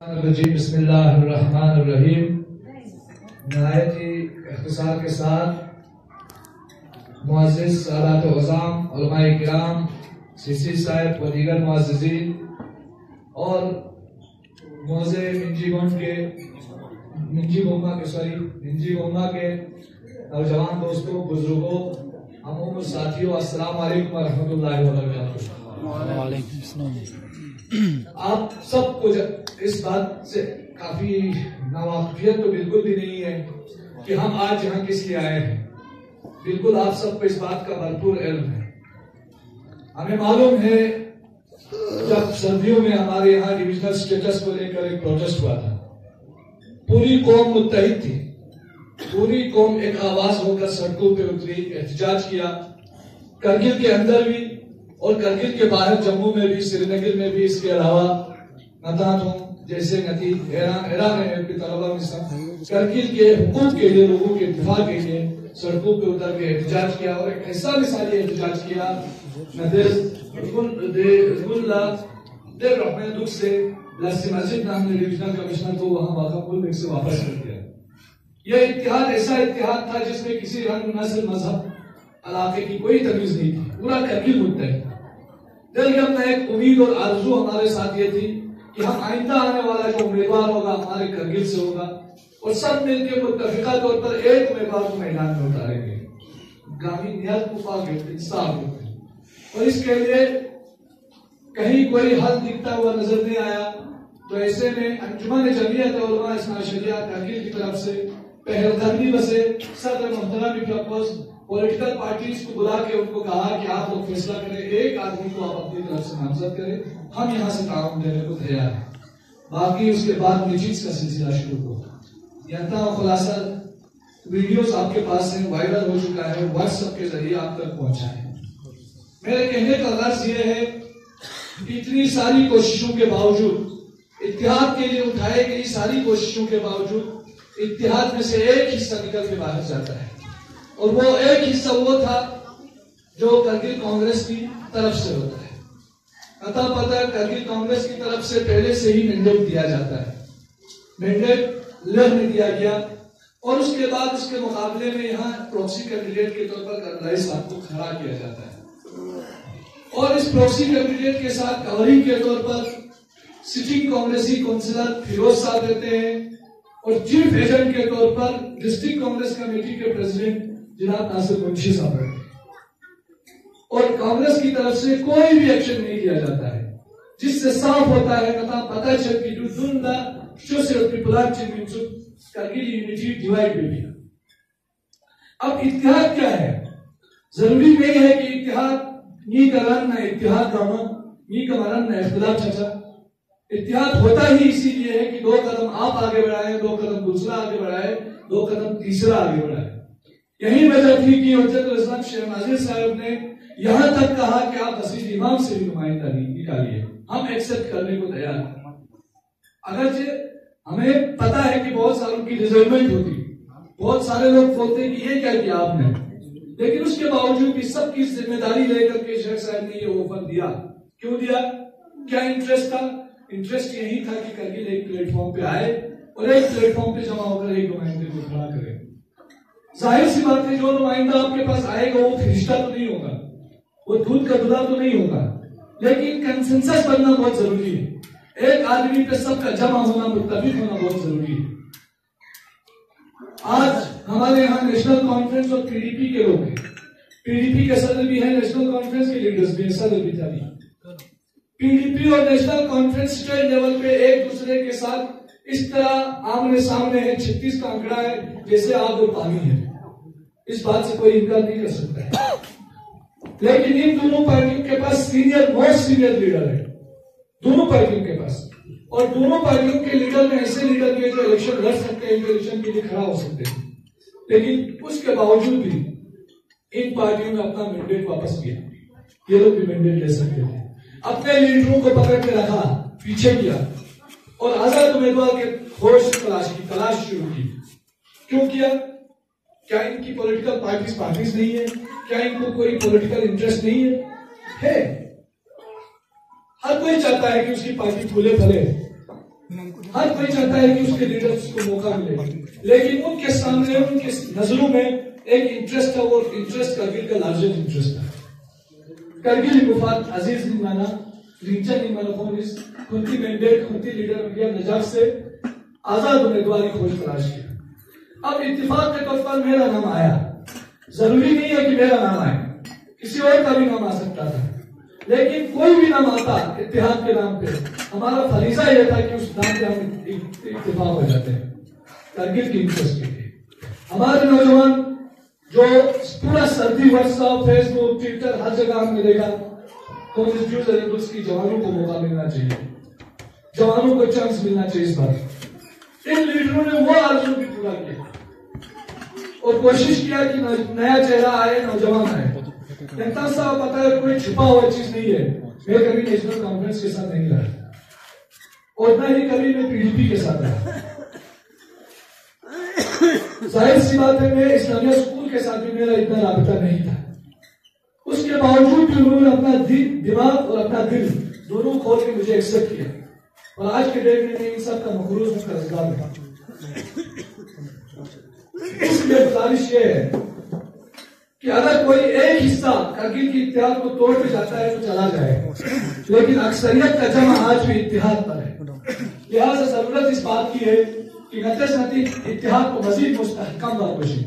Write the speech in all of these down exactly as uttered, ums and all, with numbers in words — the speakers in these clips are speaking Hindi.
बिस्मिल्लाहिर्रहमानिर्रहीम। नहायत ही इख्तिसार के साथ मुअज़्ज़िज़ सादात उज़्ज़ाम, उलमाए किराम, सीसी साहब व दीगर मुअज़्ज़िज़ीन और मौज़े मिंजी गोंड के मिंजी गोमा के सॉरी मिंजी गोमा के नौजवान दोस्तों, बुजुर्गों, अमूम साथियों, अस्सलाम वालेकुम व रहमतुल्लाहि व बरकातुहू। वालेकुम सलाम। आप सबको इस बात से काफी नावाकिफियत तो बिल्कुल भी नहीं है कि हम आज यहाँ किस लिए आए हैं। बिल्कुल आप सबको इस बात का भरपूर इल्म है। हमें मालूम है जब सर्दियों में हमारे यहाँ डिविजनल स्टेटस को लेकर एक प्रोटेस्ट हुआ था, पूरी कौम मुत्तहिद थी, पूरी कौम एक आवाज होकर सड़कों पे उतरी, एहतजाज किया। करगिल के अंदर भी और करगिल के बाहर जम्मू में भी, श्रीनगर में भी, इसके अलावा नदानों जैसे नदी ईरान ईरान में भी तलबा में सब करगिल के हुकूक के लिए, लोगों के दिफा के लिए सड़कों पे उतर के एहतजाज किया और एक ऐसा मिसाली एहतजाज किया दुख से लस्सी मस्जिद नाम ने डिविजनल कमिश्नर को वहां वाकफुल से वापस कर दिया। यह इत्तेहाद ऐसा इत्तेहाद था जिसमें किसी रंग, नस्ल, मजहब, इलाके की कोई तमीज नहीं थी। पूरा करगिल मुत्तहिद था। दिल में एक उम्मीद और आरज़ू हमारे साथ ये थी कि हम आइंदा आने वाला जो उम्मीदवार होगा हमारे करगिल से होगा और सब मिलकर मुत्तफिका तौर पर एक उम्मीदवार को मैदान में उतारेंगे। गामी नियत इंसाफ और इसके लिए कहीं कोई हल दिखता हुआ नजर नहीं आया। तो ऐसे में अंजुमन जमीयत उलमा इस्लाम शरिया करगिल की तरफ से पहलकदमी बसे सदर मोहतरम ने प्रपोज पॉलिटिकल पार्टीज को बुला के उनको कहा कि आप लोग फैसला करें, एक आदमी को आप अपनी तरफ से नामजद करें, हम यहाँ से ताउन देने को तैयार हैं। बाकी उसके बाद निजीज का सिलसिला शुरू हुआ। यंता खुलासा वीडियोस आपके पास है, वायरल हो चुका है, व्हाट्सएप के जरिए आप तक पहुंचा है। मेरे कहने का गर्ज ये है कि इतनी सारी कोशिशों के बावजूद, इत्तेहाद के लिए उठाई गई सारी कोशिशों के बावजूद इत्तेहाद में से एक हिस्सा निकल के बाहर जाता है और वो एक हिस्सा वो था जो करगिल कांग्रेस की तरफ से होता है। अतः पता करगिल कांग्रेस की तरफ से पहले से ही मैंडेट दिया जाता है। मैंडेट लेह में दिया गया और उसके बाद उसके मुकाबले में यहाँ प्रॉक्सी कैंडिडेट के तौर पर करदाई साहब को खड़ा किया जाता है और इस प्रॉक्सी कैंडिडेट के साथ कवरिंग के तौर पर सिटिंग कांग्रेसी काउंसिलर फिरोज साहब रहते हैं और चीफ एजेंट के तौर पर डिस्ट्रिक्ट कांग्रेस कमेटी के प्रेसिडेंट जनाब नासिर मुंशी साहब रहते हैं। और कांग्रेस की तरफ से कोई भी एक्शन नहीं लिया जाता है, जिससे साफ होता है कथा पता चल कि दुंदा शो से ट्रिपलार चिन्ह करगिल यूनिटी डिवाइड में भी। अब इत्तेहाद क्या है? जरूरी नहीं है कि इत्तेहाद नी करन न इत्तेहाद गाना नी कमरन न इख्तिलाफ चचा। इत्तेहाद होता ही इसीलिए है कि दो कदम आप आगे बढ़ाए, दो कदम दूसरा आगे बढ़ाए, दो कदम तीसरा आगे बढ़ाए। यही वजह थी कि हज़रत इस्लाम शेख नाज़िर साहब ने यहां तक कहा कि आप मस्जिद इमाम से भी नुमाइंदा निकालिए, हम एक्सेप्ट करने को तैयार हैं। अगर हमें पता है कि बहुत सालों की रिजर्वमेंट होती, बहुत सारे लोग बोलते हैं कि ये क्या किया आपने, लेकिन उसके बावजूद भी सबकी जिम्मेदारी लेकर के शेख साहब ने ये ऑफर दिया। क्यों दिया? क्या इंटरेस्ट था? इंटरेस्ट यही था कि करगिल एक प्लेटफॉर्म पे आए और एक प्लेटफॉर्म पे जमा होकर एक नुमाइंदे को खड़ा करे। जाहिर सी बात है जो नुमाइंदा आपके पास आएगा वो फरिश्ता तो नहीं होगा, वो दूध का दूल्हा तो नहीं होगा, लेकिन कंसेंसस बनना बहुत जरूरी है। एक आदमी पे सबका जमा होना, मुत्तफिक होना बहुत जरूरी है। आज हमारे यहाँ नेशनल कॉन्फ्रेंस और पीडीपी के लोग हैं, पीडीपी के सदर भी हैं, नेशनल कॉन्फ्रेंस के लीडर्स भी हैं, सदर भी था। पीडीपी और नेशनल कॉन्फ्रेंस स्टेट लेवल पे एक दूसरे के साथ इस तरह आमने सामने है, छत्तीस का आंकड़ा है, जैसे आग और पानी है। इस बात से कोई इनकार नहीं कर सकता है। लेकिन इन दोनों पार्टियों के पास सीनियर मोस्ट सीनियर लीडर है, दोनों पार्टियों के पास, और दोनों पार्टियों के लीडर में ऐसे लीडर भी जो इलेक्शन लड़ सकते हैं, जो इलेक्शन के लिए खड़ा हो सकते हैं। लेकिन उसके बावजूद भी इन पार्टियों ने अपना मैंडेट वापस किया। ये लोग भी मैंडेट ले सकते थे, अपने लीडरों को पकड़ के रखा, पीछे किया और आजाद उम्मीदवार के खोज तलाश की तलाश शुरू की। क्यों किया? क्या इनकी पॉलिटिकल पार्टीज पार्टीज नहीं है? क्या इनको कोई पॉलिटिकल इंटरेस्ट नहीं है? है। हर कोई चाहता है कि उसकी पार्टी फूले फले, हर कोई चाहता है कि उसके लीडर्स को मौका मिले, लेकिन उनके सामने उनके नजरों में एक इंटरेस्ट है, वो इंटरेस्ट करगिल का लार्जेस्ट इंटरेस्ट है। करगिल मुफाद अजीज नहीं माना, रीजन नहीं माना, पुलिस खुद मैंडेट खुद लीडर इंडिया नजाब से आजाद उम्मीदवार की खोज तलाश किया। अब इत्तेफाक के तौर पर मेरा नाम आया, जरूरी नहीं है कि मेरा नाम आए, किसी और का भी नाम आ सकता था, लेकिन कोई भी नाम आता इत्तेहाद के नाम पे, हमारा फरीजा यह था कि उस नाम पे हम इत्तेफाक हो जाते हैं करगिल की इंटरेस्ट के लिए। हमारे नौजवान जो पूरा सर्दी वर्षा फेसबुक ट्विटर हर जगह हम मिलेगा, कांग्रेस की जवानों को मौका मिलना चाहिए, जवानों को चांस मिलना चाहिए इस बार। इन लीडरों ने वो आरज़ू भी पूरा किया और कोशिश किया कि नया चेहरा आए, नौजवान आए। जनता साहब पता है कोई छुपा हुआ चीज नहीं है, मैं कभी नेशनल कॉन्फ्रेंस के साथ नहीं रहा और न ही कभी मैं पीडीपी के साथ रहा। जाहिर सी बात है मैं इस्लामिया स्कूल के साथ भी मेरा इतना राबता नहीं था, उसके बावजूद भी उन्होंने अपना दिमाग और अपना दिल दोनों खोल के मुझे एक्सेप्ट किया और आज के डेट में इन सब का मखरूज हूं, कर्जदार हूं। इसलिए गुजारिश ये है कि अगर कोई एक हिस्सा करगिल की इत्तेहाद को तोड़ के जाता है तो चला जाए, लेकिन अक्सरियत का जमा आज भी इत्तेहाद पर है। लिहाजा जरूरत इस बात की है कि नतीज नतीज इत्तेहाद को मजीद मुस्तहकम बाकोशी।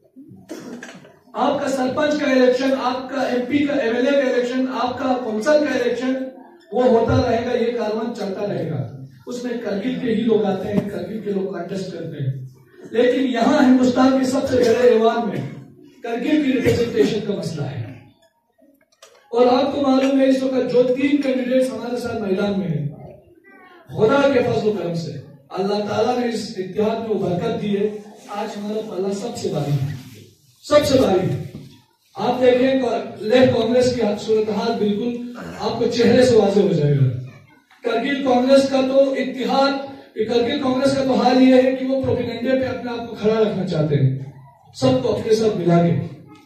आपका सरपंच का इलेक्शन, आपका एमपी का एमएलए का इलेक्शन, आपका कौंसल का इलेक्शन वो होता रहेगा, ये कारवां चलता रहेगा। उसमें करगिल के ही लोग आते हैं, करगिल के लोग कंटेस्ट करते हैं, लेकिन यहाँ हिंदुस्तान के सबसे बड़े ऐवान में करगिल की रिप्रेजेंटेशन का मसला है। और आपको मालूम है इस वक्त जो तीन कैंडिडेट्स हमारे साथ मैदान में है, खुदा के फजल करम से अल्लाह ताला ने इस इत्तेहाद में बरकत दी है। आज हमारा पल्ला सबसे भारी है, सबसे भारी है। आप देखें लेफ्ट कांग्रेस की सूरत हाल बिल्कुल आपको चेहरे से वाजे हो जाएगा। करगिल कांग्रेस का तो इत्तेहाद, करगिल कांग्रेस का तो हाल यह है कि वो प्रोपेगेंडे पे अपने आप को खड़ा रखना चाहते हैं, सबको अपने साथ मिला के।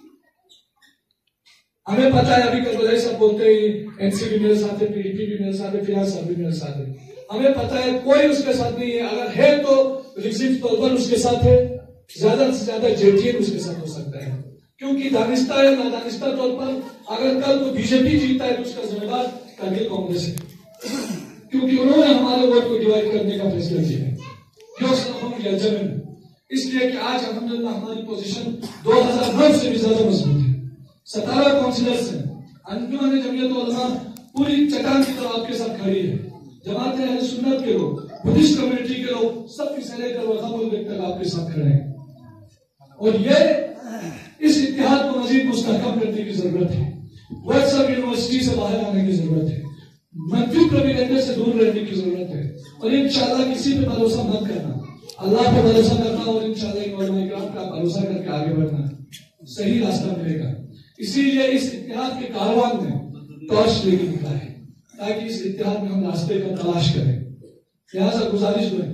हमें पता है अभी करबलाई सब बोलते हैं एनसीपी मेरे साथ है, पीडीपी भी मेरे साथ है, फिराज साहब भी मेरे साथ है। हमें पता है कोई उसके साथ नहीं है, अगर है तो रिजिक तौर उसके साथ है, ज्यादा से ज्यादा जेडीएन उसके साथ हो सकता है, क्योंकि दानिस्ता या नादानिस्ता तौर पर अगर कल को बीजेपी जीता है तो उसका जिम्मेदार करगिल कांग्रेस है, क्योंकि उन्होंने हमारे वोट को डिवाइड करने का फैसला किया है। इसलिए कि आज अल्हम्दुलिल्लाह हमारी पोजीशन दो हजार नौ से भी ज्यादा मजबूत है। सतारह काउंसिलर्स हैं, अंजुमन जमीयत उलमा पूरी चट्टान की तरह आपके साथ खड़ी है। जमात अहले सुन्नत के लोग, बुद्धिस्ट कम्युनिटी के लोग, सब किसे लेकर वखामुल तक आपके साथ खड़े हैं। और ये इस इत्तेहाद को मजीद मुस्तहकम करने की जरूरत है। व्हाट्सएप यूनिवर्सिटी से बाहर आने की जरूरत है, मंफी प्रोपेगेंडा से दूर रहने की जरूरत है। और इंशाअल्लाह किसी पे भरोसा मत करना, अल्लाह पे भरोसा करना और इंशाअल्लाह इन उलमा इकराम का भरोसा करके आगे बढ़ना, सही रास्ता मिलेगा। इसीलिए इस इत्तेहाद के कारवान में टॉर्च लेके निकला है ताकि इस इत्तेहाद में हम रास्ते का तलाश करें। लिहाजा गुजारिश है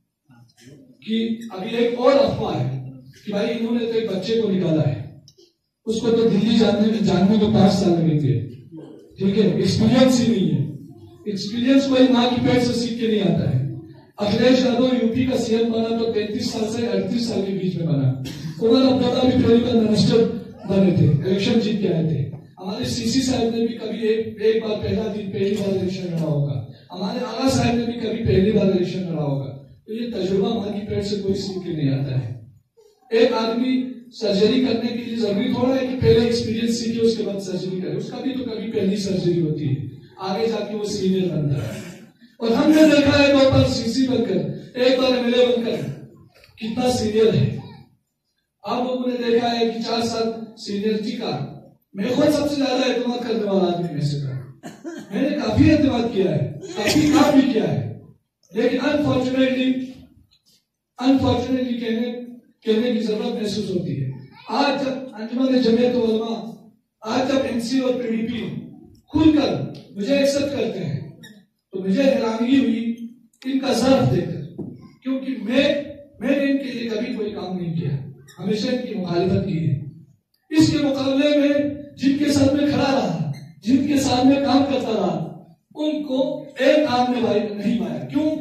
कि अभी एक और अफवाह है कि भाई इन्होंने तो एक बच्चे को निकाला है, उसको तो दिल्ली जाने में जानने को पांच साल लगेंगे, ठीक है, एक्सपीरियंस ही नहीं है। एक्सपीरियंस कोई माँ की पेट से सीख के नहीं आता है। अखिलेश यादव यूपी का सीएम बना तो तैंतीस साल से अड़तीस साल के बीच में बना। उमर अब्दुल्ला भी पहली बार मिनिस्टर बने थे, इलेक्शन जीत के आए थे। हमारे सीसी साहब ने भी कभी एक, एक बार पहला दिन पहली बार इलेक्शन लड़ा होगा। हमारे आगा साहब ने भी कभी पहली बार इलेक्शन लड़ा होगा। तो ये तजुर्बा माँ की पेट से कोई सीख के नहीं आता है। एक आदमी सर्जरी करने के लिए जरूरी थोड़ा है कि पहले एक्सपीरियंस सीखे उसके बाद सर्जरी करे, उसका भी तो कभी पहली सर्जरी होती है, आगे जाके वो सीनियर बनता है। और हमने देखा है दो बार सीसी बनकर, एक बार एमएलए बनकर कितना सीनियर है। आप लोगों ने देखा है कि चार साल सीनियरिटी का मैं खुद सबसे ज्यादा एतमाद करने वाला आदमी में से था। मैंने काफी एतमाद किया है, काफी काम भी किया है, लेकिन अनफॉर्चुनेटली अनफॉर्चुनेटली कहने कहने की जरूरत महसूस होती है। आज जब अंजुमन जमीयत उलमा, आज जब एनसी और पीडीपी खुलकर मुझे एक्सेप्ट करते हैं तो मुझे हैरानी हुई इनका ज़र्फ देखकर, क्योंकि मैं मैंने इनके लिए कभी कोई काम नहीं किया, हमेशा इनकी मुखालिफत की है। इसके मुकाबले में जिनके साथ में खड़ा रहा, जिनके साथ में काम करता रहा, उनको एक काम में भाई नहीं पाया। क्यों?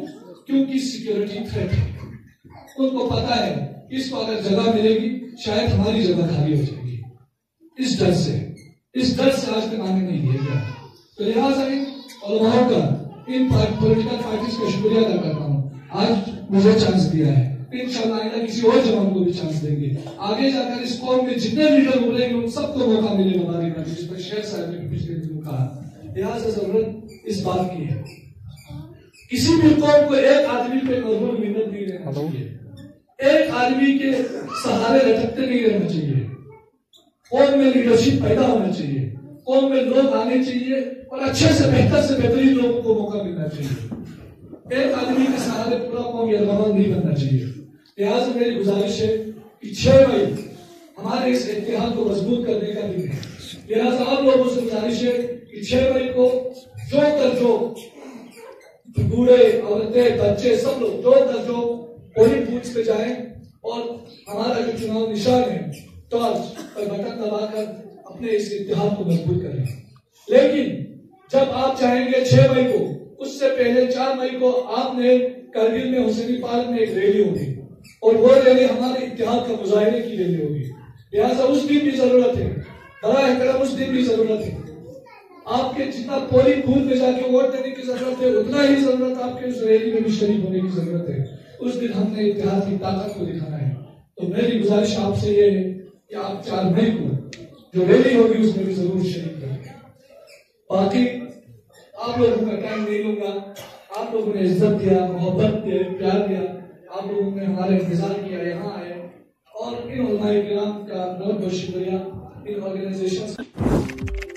क्योंकि सिक्योरिटी थ्रेट है। उनको पता है इसको अगर जगह मिलेगी शायद हमारी जगह खाली हो जाएगी। इस डर से इस डर से आज तक आने नहीं दिया गया। तो लिहाजा इन उलमाओं का, इन पॉलिटिकल पार्टीज का शुक्रिया अदा करता हूँ, आज मुझे चांस दिया है। इंशाअल्लाह आइंदा किसी और जवान को भी चांस देंगे। आगे जाकर इस कौम में जितने लीडर उभरेंगे उन सबको मौका मिलेगा हमारी बात, जिस पर शेर साहब ने पिछले दिनों कहा। लिहाजा जरूरत इस बात की है, किसी भी कौम को एक आदमी पे मजबूर मिन्नत नहीं रहना चाहिए, एक आदमी के सहारे लटकते नहीं रहना चाहिए। कौम में लीडरशिप पैदा होना चाहिए, कौम में लोग आने चाहिए और अच्छे से बेहतर से बेहतरीन लोगों को मौका मिलना चाहिए। एक आदमी के सहारे पूरा कौम यरगमाल नहीं बनना चाहिए। लिहाजा मेरी गुजारिश है कि छह मई हमारे इस इत्तेहाद को मजबूत करने का दिन है। लिहाजा आप लोगों से गुजारिश है कि छह मई को जो कर जो बूढ़े, औरतें, बच्चे, सब लोग जो कर जो पोलिंग बूथ पे जाएं और हमारा जो चुनाव निशान है टॉर्च और बटन दबाकर अपने इस इत्तेहाद को मजबूत करें। लेकिन जब आप चाहेंगे छह मई को, उससे पहले चार मई को आपने करगिल में हुसैनी पार्क में एक रैली होगी और वो रैली हमारे इत्तेहाद का मुजाहिरे की रैली होगी। लिहाजा उस दिन भी जरूरत है, बड़ा एहतराम उस दिन भी जरूरत है। आपके जितना पोलिंग बूथ में जाके वोट देने की जरूरत है उतना ही जरूरत आपके उस रैली में भी शरीक होने की जरूरत है। उस दिन हमने इत्तेहाद की ताकत को दिखाना है। तो मेरी गुजारिश आपसे ये है कि आप चार मई को जो रैली होगी उसमें भी जरूर शरीक करें। बाकी आप लोगों का टाइम नहीं लूंगा, आप लोगों ने इज्जत दिया, मोहब्बत दिया, प्यार दिया, आप लोगों ने हमारा इंतजार किया, यहाँ आए और इन उलमाए किराम का बहुत बहुत शुक्रिया। इन ऑर्गेनाइजेशन